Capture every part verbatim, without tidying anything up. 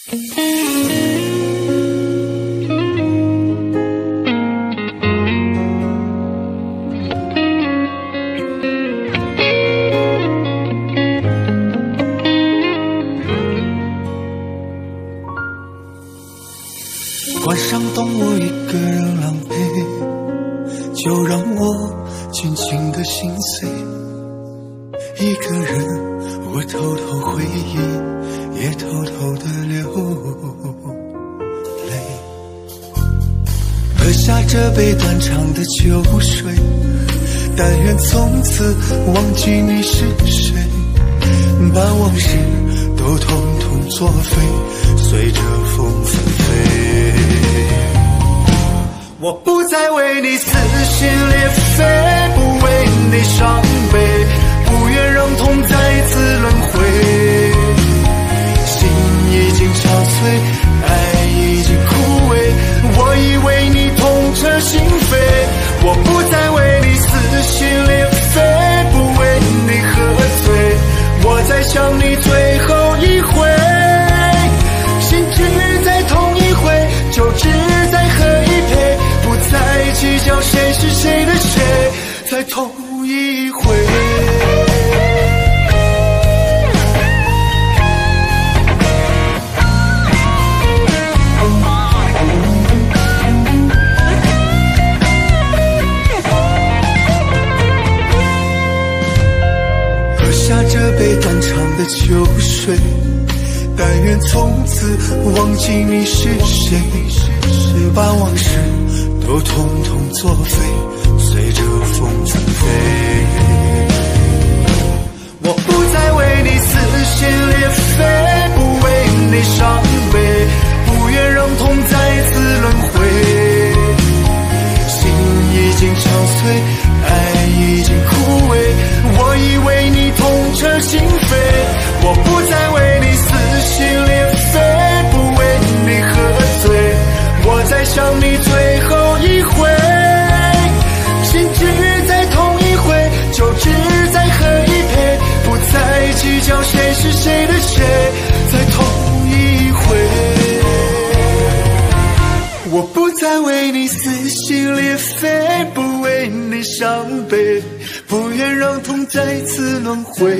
关上灯，我一个人狼狈，就让我尽情的心碎。一个人，我偷偷回忆，也偷偷的流泪。喝下这杯断肠的酒水，但愿从此忘记你是谁，把往事都统统作废，随着风纷飞。我不再为你撕心裂肺，不为你伤悲，不愿让痛再次轮回。心已经憔悴，爱已经枯萎，我已为你痛彻心扉。我不再为你撕心裂肺，不为你喝醉，我在想你最后一回。心只在痛一回，就只在喝一杯，不再计较谁是谁的谁，再痛一回。喝下这杯断肠的酒水，但愿从此忘记你是谁，把往事都统统作废，随着风纷飞。我不再为你撕心裂肺，不为你伤悲，不愿让痛再次轮回。心已经憔悴，爱已经枯萎，我已为你痛彻心扉。我不再为你撕心裂肺，不为你喝醉，我在想你最后一回。心只在痛一回，就只在喝一杯，不再计较谁是谁的谁，再痛一回。我不再为你撕心裂肺，不为你伤悲，不愿让痛再次轮回。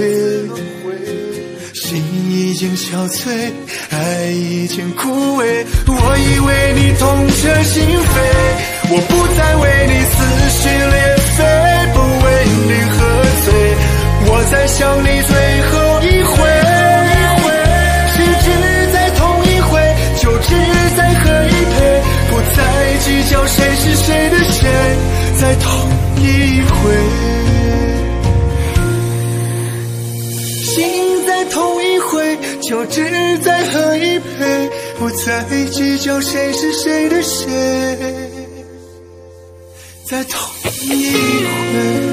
心已经憔悴，爱已经枯萎，我已为你痛彻心扉。我不再为你撕心裂肺，不为你喝醉，我在想你最后一回。心只在痛一回，就只在喝一杯，不再计较谁是谁的谁，再痛一回。心再痛一回，就只在喝一杯，不再计较谁是谁的谁，再痛一回。